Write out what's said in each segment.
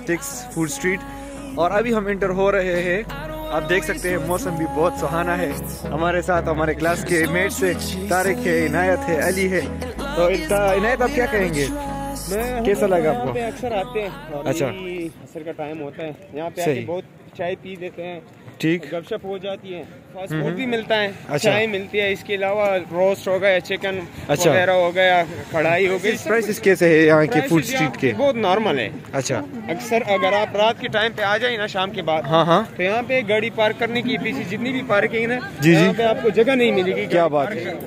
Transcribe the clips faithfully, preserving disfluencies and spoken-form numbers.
Six food street और अभी हम इंटर हो रहे हैं। आप देख सकते हैं मौसम भी बहुत सुहाना है। हमारे साथ हमारे क्लास के मेट्स है, तारिक है, इनायत है, अली है। तो इनायत आप क्या कहेंगे, कैसा लगा आपको? पे अक्सर आते हैं और अच्छा, असर का टाइम होता है यहाँ पे आके बहुत चाय पी देते हैं, ठीक, गपशप हो जाती है, फास्ट फूड भी मिलता है, अच्छा, चाय मिलती है, इसके अलावा रोस्ट हो गया, चिकन अच्छा, वगैरह हो गया, कढ़ाई हो गई। प्राइसेस कैसे है यहाँ के फूड स्ट्रीट के? बहुत नॉर्मल है। अच्छा, अक्सर अगर आप रात के टाइम पे आ जाए ना, शाम के बाद, हाँ हाँ, तो यहाँ पे गाड़ी पार्क करने की पीछे जितनी भी पार्किंग है जी यहाँ पे आपको जगह नहीं मिलेगी। क्या बात है,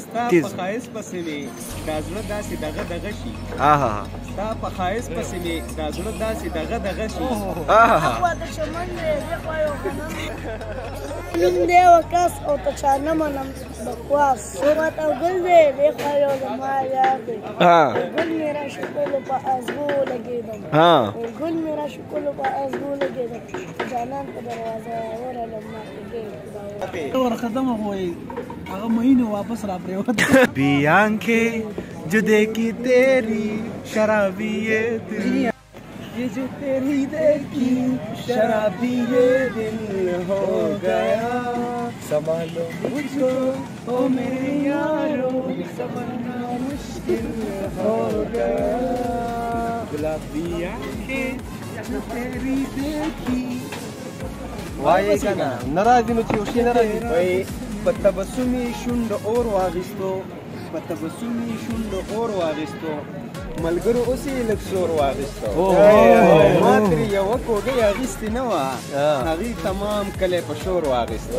وكاس او تشانما نم بكواس وما تقول لي ليه خيال ما يابي اه قول لي راش كله بازغول جيدم اه قول لي راش كله بازغول جيدم جانان دروازه ورا لما جيت और खत्म हो गई अगर महीने वापस ला रहे हो भी आंखें जो देखी तेरी शराबी ये दिल, ये जो तेरी देखी शराबी ये दिल हो गया, संभालो मुझको ओ मेरे यारो, संभालना मुश्किल हो गया, गुलाबी आंखें जो तेरी देखी वाये kana narazi muchi ushi narazi wai batabasumi shundo or wagisto batabasumi shundo or wagisto ملګرو اوسې لږ شور واغېسته ما ترې یوه کوږه اخیستې نه وه، هغې تمام کلی په شور واغېسته.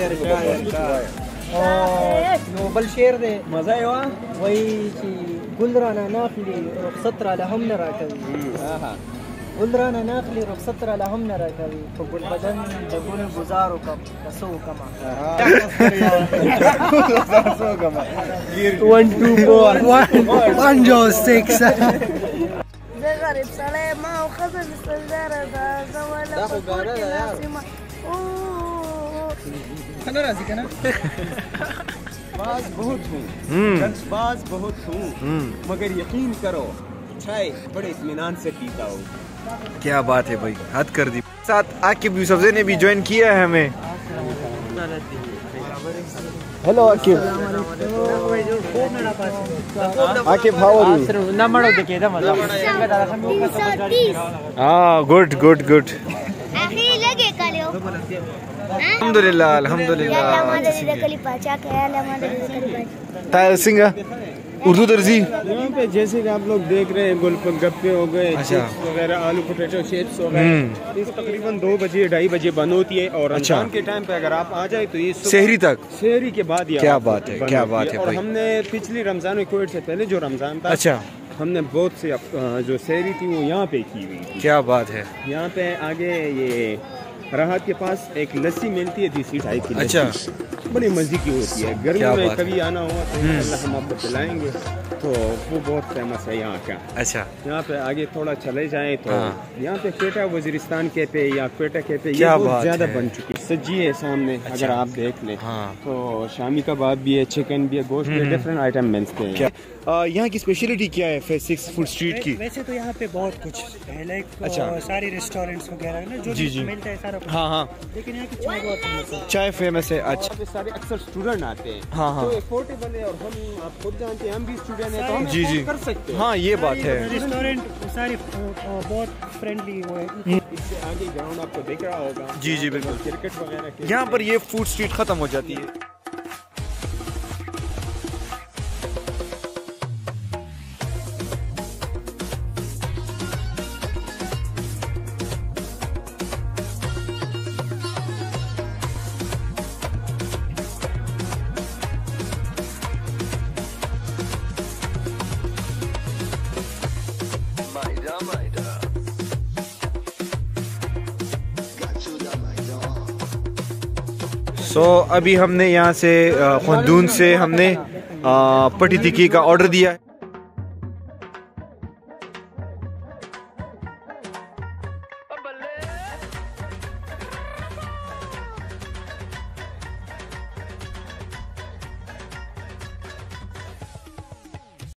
نو بل شعر دی مزه یې وه وایي چې ګل رانه ناخلي رخصت راله هم نه راکوي، ګل رانه ناخلي رخصت راله هم نه راکوي، په ګل بدن د ګل ګزار وکړم که څه وکړمه. ون ټو فور ون جو سکس زه غریب سړی ما او ښځه مې سندره ده، زه وله په کور کې ناستې ما ښه نه راځي که نه؟ बाज बहुत हूँ, बाज बहुत हूँ, मगर यकीन करो चाय बड़े इत्मीनान से पीता हूँ। क्या बात है भाई, हद कर दी। साथ आकिब यूसुफज़ई ने भी ज्वाइन किया है हमें। Hello Aqib, Aqib how are you? ना मड़ो देखे था मजा हाँ गुड गुड गुड आखिर लगे कलियो अल्हम्दुलिल्लाह अल्हम्दुलिल्लाह। ताहिर सिंह उर्दू दर्जी यहाँ पे जैसे कि आप लोग देख रहे हैं गोलगप्पे हो गए, चिप्स वगैरह, आलू पोटैटो चिप्स हो गए, इस तकरीबन दो बजे ढाई बजे बंद होती है और रमजान के टाइम पे अगर आप आ जाए तो ये शहरी तक, शहरी के बाद। क्या बात है, क्या बात है। और हमने पिछली रमजान में कोविड से पहले जो रमजान था, अच्छा, हमने बहुत से जो शहरी थी वो यहाँ पे की हुई थी। क्या बात है। यहाँ पे आगे ये राहत के पास एक लस्सी मिलती है देसी टाइप की, अच्छा, बड़ी मजे की होती है। गर्मी में कभी आना हुआ तो इंशाल्लाह हम आपको पिलाएंगे, तो वो बहुत फेमस है यहाँ का। अच्छा, यहाँ पे आगे थोड़ा चले जाएं तो यहाँ पे क्वेटा वजीरिस्तान कैफे या क्वेटा कैफे ये बहुत ज्यादा बन चुकी है। सज्जी है सामने, अगर आप देख लें तो शामी कबाब भी है, चिकन भी है, गोश्त भी है, डिफरेंट आइटम मिलते हैं। यहाँ की स्पेशलिटी क्या है फेस सिक्स फूड स्ट्रीट की? वैसे तो यहाँ पे बहुत कुछ है, लाइक अच्छा, सारे रेस्टोरेंट्स वगैरह ना जो जी जी मिलता है सारा, हाँ हाँ, लेकिन यहाँ की चाय बहुत फेमस है। चाय फेमस है। अच्छा, सारे अक्सर स्टूडेंट आते हैं, हाँ हाँ, तो अफोर्डेबल है और हम आप खुद जानते हैं हम भी स्टूडेंट हैं तो हम जी जी कर सकते हैं। हाँ ये बात है। रेस्टोरेंट सारे बहुत फ्रेंडली वो है। इससे आगे ग्राउंड आपको दिख रहा होगा, जी जी बिल्कुल, क्रिकेट वगैरह। यहाँ पर ये फूड स्ट्रीट खत्म हो जाती है। सो so, अभी हमने यहाँ से खुंदून से हमने पटी टिक्की का ऑर्डर दिया है।